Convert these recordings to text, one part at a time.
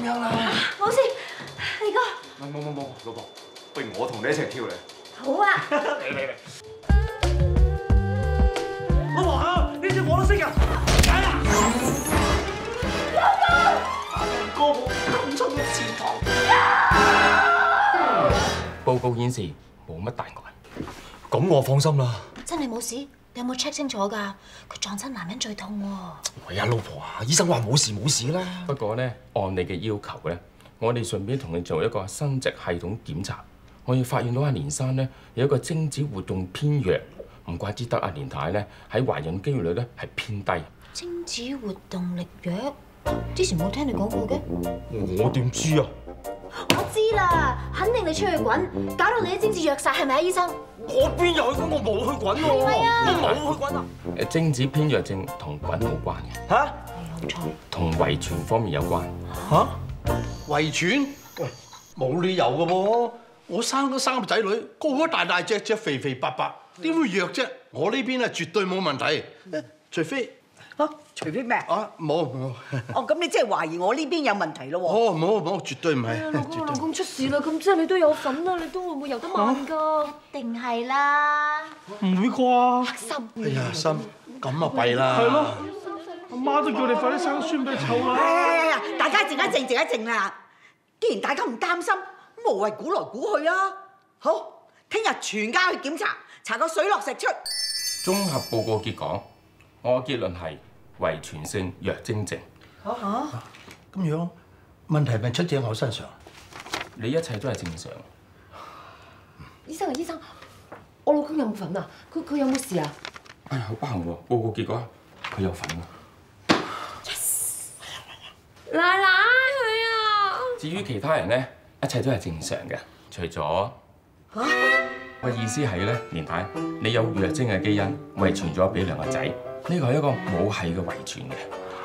樣啦。 冇事，嚟哥。 冇，老婆，不如我同你一齊跳嚟。 好啊。 嚟。老婆啊，呢招我都識㗎。哥冇咁出到前堂。 報告顯示冇乜大礙。 咁我放心啦。 真係冇事？你有冇 check 清楚㗎？佢撞親男人最痛喎。 喂呀，老婆啊，醫生話冇事啦。 不過咧，按你嘅要求咧，我哋順便同你做一個生殖系統檢查。我要發現到阿連生咧有一個精子活動偏弱，唔怪之得阿連太咧喺懷孕機會率咧係偏低。 精子活動力弱，之前冇聽你講過嘅。 我點知啊？ 我知啦，肯定你出去滾，搞到你啲精子弱晒，係咪啊，醫生？ 我邊有去滾？我冇去滾喎。 係咪啊？ 我冇去滾啊！ 精子偏弱症同滾冇關嘅， 嚇？ 有錯。 同遺傳方面有關。 嚇？遺傳？喂，冇理由嘅喎！我生咗3個仔女，個個大隻，肥白白，點會弱啫？我呢邊係絕對冇問題，除非除非咩？ 冇。 哦，咁你即係懷疑我呢邊有問題咯喎？ 哦，冇，絕對唔係。 老公出事啦，咁即係你都有份啦，你都會唔會游得慢㗎？一定係啦。 唔會啩？ 黑心。 哎呀，心咁啊弊啦。 係咯，阿媽都叫你快啲生孫俾佢湊啦。 呀，大家靜一靜啦！既然大家唔擔心，無謂估來估去啊！好，聽日全家去檢查，查個水落石出。 綜合報告結果，我嘅結論係遺傳性弱精症。 咁樣問題咪出喺我身上？ 你一切都係正常。 醫生，我老公有冇份啊？佢有冇事啊？ 哎呀，好不幸喎！報告結果佢有份喎。 奶奶佢啊！ 至於其他人咧，一切都係正常嘅，除咗我意思係咧，連太你有弱精嘅基因遺傳咗俾2個仔，呢個係一個母系嘅遺傳嘅。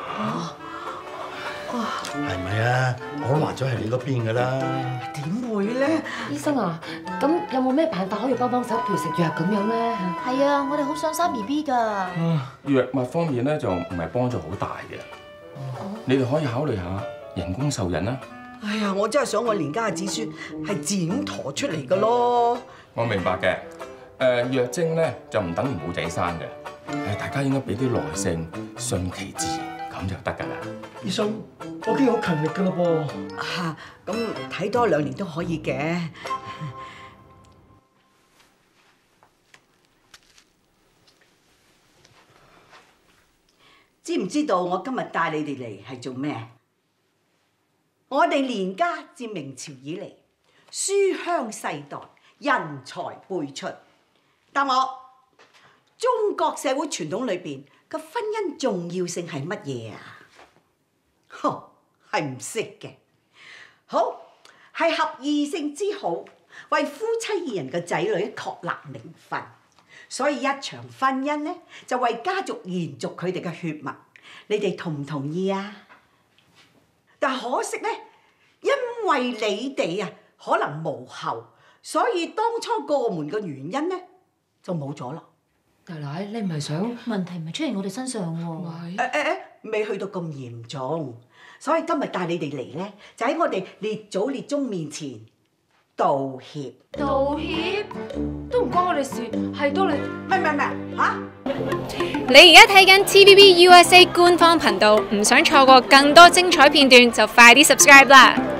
係咪啊？我都話咗係你嗰邊㗎啦。 點會咧？ 醫生啊，咁有冇咩辦法可以幫手，譬如食藥咁樣咧？ 係啊，我哋好想生 BB 㗎。 藥物方面咧就唔係幫助好大嘅，你哋可以考慮下人工受孕啦。 哎呀，我真係想我連家嘅子孫係自然陀出嚟㗎咯。 我明白嘅，弱精咧就唔等於冇仔生嘅，大家應該俾啲耐性，順其自然咁就得㗎啦。 醫生，我已經好勤力㗎啦噃。 咁睇多2年都可以嘅。知唔知道我今日帶你哋嚟係做咩？我哋連家自明朝以嚟，書香世代，人才輩出。但我中國社會傳統裏邊嘅婚姻重要性係乜嘢啊？係唔識嘅。好，係合異性之好，為夫妻2人嘅仔女確立名分。所以一場婚姻咧，就為家族延續佢哋嘅血脈。你哋同唔同意啊？但可惜咧，因為你哋啊可能無後，所以當初過門嘅原因咧就冇咗啦。 奶奶，你唔係想問題唔係出現我哋身上喎。 未去到咁嚴重，所以今日帶你哋嚟咧，就喺我哋列祖列宗面前道歉。 道歉？都唔關我哋事，係都你。 唔係嚇！ 你而家睇緊 TVB USA 官方頻道，唔想錯過更多精彩片段，就快啲 subscribe 啦！